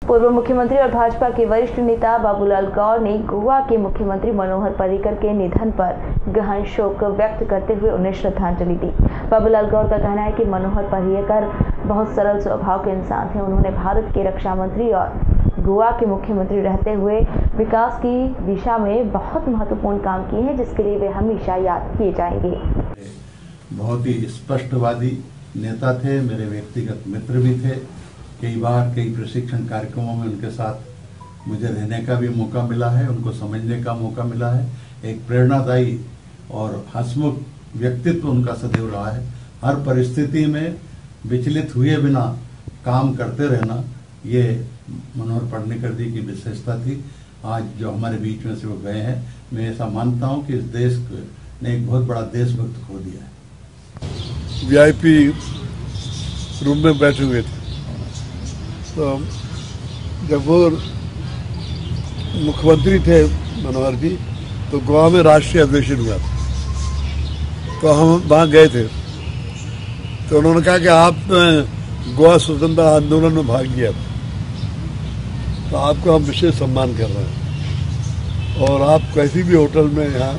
पूर्व मुख्यमंत्री और भाजपा के वरिष्ठ नेता बाबूलाल गौर ने गोवा के मुख्यमंत्री मनोहर पर्रिकर के निधन पर गहन शोक व्यक्त करते हुए उन्हें श्रद्धांजलि दी। बाबूलाल गौर का कहना है कि मनोहर पर्रिकर बहुत सरल स्वभाव के इंसान थे। उन्होंने भारत के रक्षा मंत्री और गोवा के मुख्यमंत्री रहते हुए विकास की दिशा में बहुत महत्वपूर्ण काम किए हैं, जिसके लिए वे हमेशा याद किए जाएंगे। बहुत ही स्पष्टवादी नेता थे, मेरे व्यक्तिगत मित्र भी थे। कई बार कई प्रशिक्षण कार्यक्रमों में उनके साथ मुझे रहने का भी मौका मिला है, उनको समझने का मौका मिला है। एक प्रेरणादायी और हंसमुख व्यक्तित्व उनका सदैव रहा है। हर परिस्थिति में विचलित हुए बिना काम करते रहना, ये मनोहर पर्रिकर जी की विशेषता थी। आज जो हमारे बीच में से वो गए हैं, मैं ऐसा मानता हूं कि इस देश ने एक बहुत बड़ा देशभक्त खो दिया है। वीआईपी रूम में बैठे हुए थे, तो जब वो मुख्यमंत्री थे मनोहर जी, तो गोवा में राष्ट्रीय अधिवेशन हुआ था, तो हम वहाँ गए थे। तो उन्होंने कहा कि आप गोवा स्वतंत्रता आंदोलन में भाग लिया था, तो आपको हम विशेष सम्मान कर रहे हैं और आप किसी भी होटल में यहाँ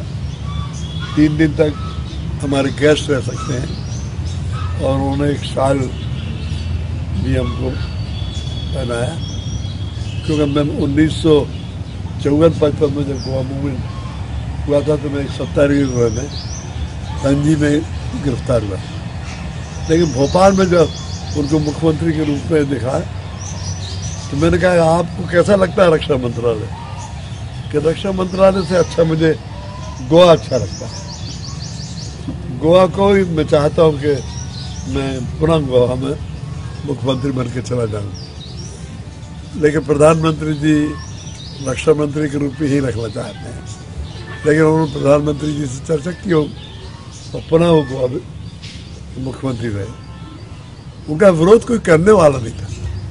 3 दिन तक हमारे गेस्ट रह सकते हैं। और उन्होंने एक शाल भी हमको पहनाया, क्योंकि मैं 1954-55 में जब गोवा मूवमेंट हुआ था, तो मैं 17वीं में संजी में गिरफ्तार हुआ। लेकिन भोपाल में जब उनको मुख्यमंत्री के रूप में देखा, तो मैंने कहा आपको कैसा लगता है रक्षा मंत्रालय? कि रक्षा मंत्रालय से अच्छा मुझे गोवा अच्छा लगता है। गोवा को ही मैं चाहता हूँ कि मैं पुनः गोवा में मुख्यमंत्री बन के चला जाऊँ। लेकिन प्रधानमंत्री जी रक्षा मंत्री के रूप में ही रखना चाहते हैं। लेकिन उन्होंने प्रधानमंत्री जी से चर्चा की हो और पुनः वो गोवा मुख्यमंत्री रहे। उनका विरोध कोई करने वाला नहीं था।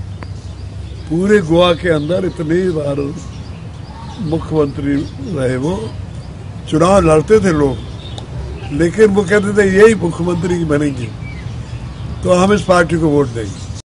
पूरे गोवा के अंदर इतनी बार मुख्यमंत्री रहे, वो चुनाव लड़ते थे लोग, लेकिन वो कहते थे यही मुख्यमंत्री बनेंगे तो हम इस पार्टी को वोट देंगे।